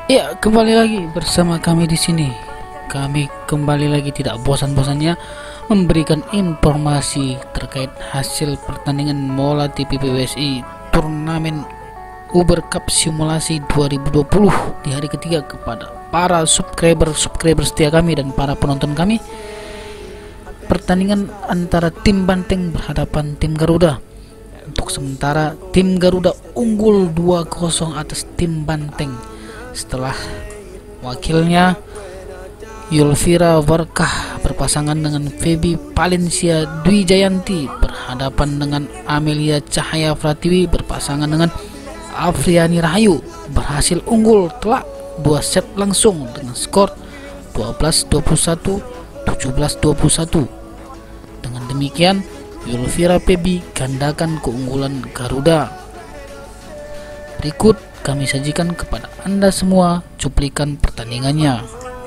Ya, kembali lagi bersama kami di sini. Kami kembali lagi tidak bosan-bosannya memberikan informasi terkait hasil pertandingan bola TV PBSI turnamen Uber Cup Simulasi 2020 di hari ketiga kepada para subscriber setia kami dan para penonton kami. Pertandingan antara tim Banteng berhadapan tim Garuda. Untuk sementara tim Garuda unggul 2-0 atas tim Banteng setelah wakilnya Yulvira Warkah berpasangan dengan Feby Valencia Dwi Jayanti berhadapan dengan Amelia Cahaya Pratiwi berpasangan dengan Afriani Rahayu berhasil unggul telak 2 set langsung dengan skor 12-21, 17-21. Dengan demikian Yulvira Feby gandakan keunggulan Garuda. Berikut kami sajikan kepada Anda semua cuplikan pertandingannya.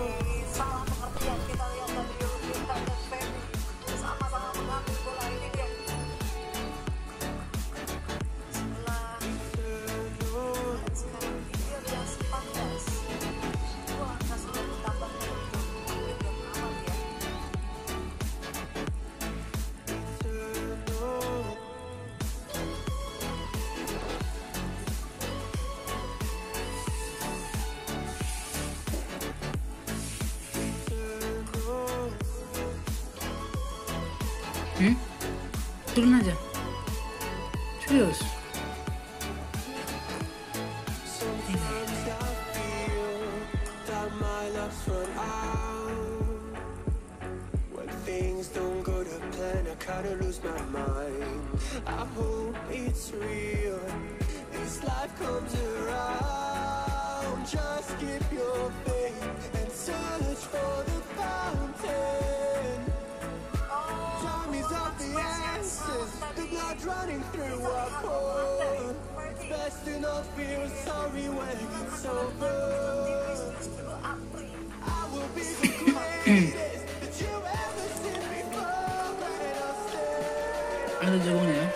Turun aja. Serius. Running through our core, it's best to not feel sorry when it's over. I will be the greatest that you ever seen before, and I'll stay. Ada jawabnya ya.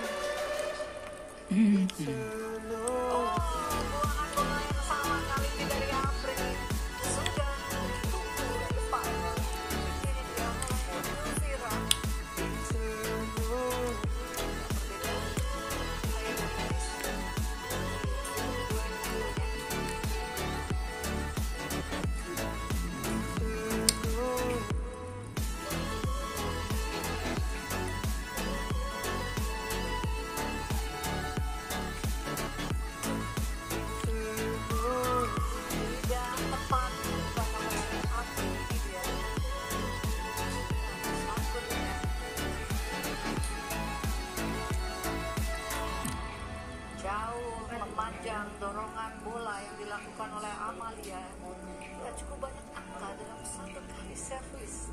Memanjang dorongan bola yang dilakukan oleh Amalia dan cukup banyak angka dalam satu kali servis.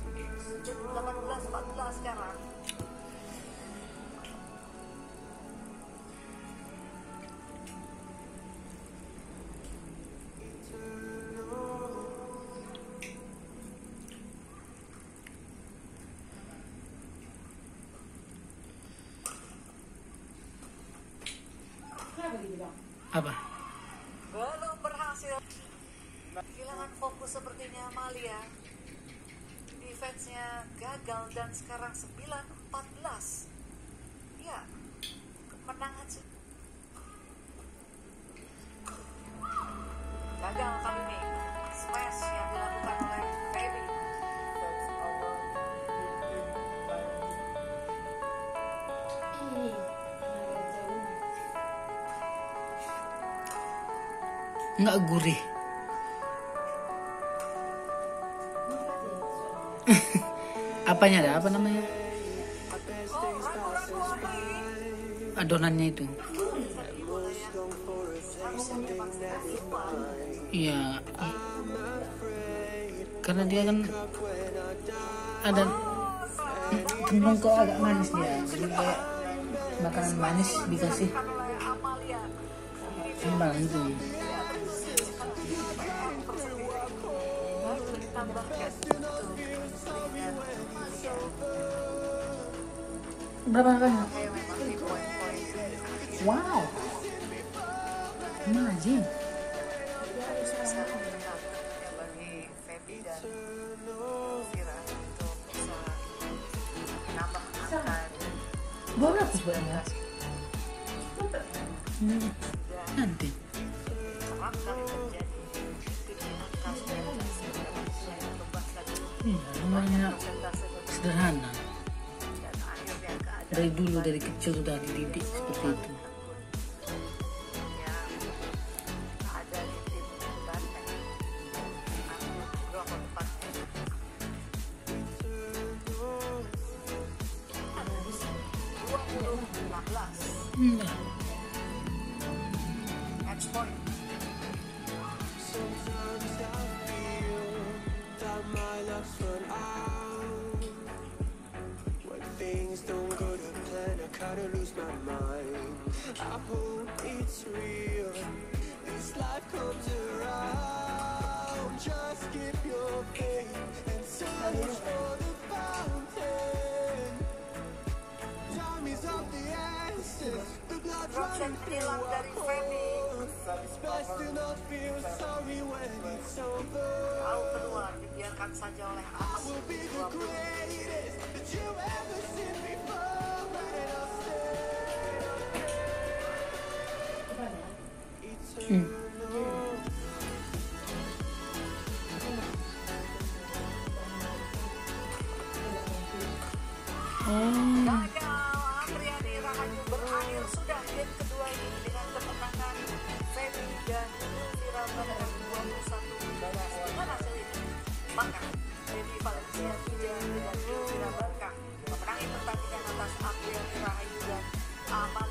18-14 sekarang. Apa? Belum berhasil. Kehilangan fokus sepertinya Amalia. Defense-nya gagal dan sekarang 9-14. Ya, kemenangan gagal kali ini. Smash yang dilakukan oleh Feby. Nggak gurih. Apanya ada? Apa namanya? Adonannya itu. Iya. Karena dia kan ada cenderung ke agak manis dia. Jadi kayak makanan manis dikasih sambal itu. Berapa kali? Wow, anjing. bagus banget. Nanti kerap kali terjadi pimpinan kasih namanya sederhana. dan akhirnya keadaan Dari dulu dari kecil sudah dididik seperti itu. yang ada di tim Banteng Nugroho tepatnya 2016 match point. Sometimes I feel that my luck's run out. When things don't go to plan, I kinda lose my mind. I hope it's real. This life comes around. Just keep your faith and search for the fountain. Time is of the essence. The blood running through hilang our dari Femi. pores. It's best to not feel sorry when it's over. Lalu kedua dibiarkan saja oleh Amas Will be the 20. greatest that you ever seen before, and I'll stay eternal. Gagal, Andriani Rahayu berakhir sudah game kedua ini dengan kemenangan Femi dan Elvira Bandung 21-12. Dengan hasil ini, maka Femi Valencia dan Elvira Bandung memenangi pertandingan atas Andriani Rahayu dan Amalia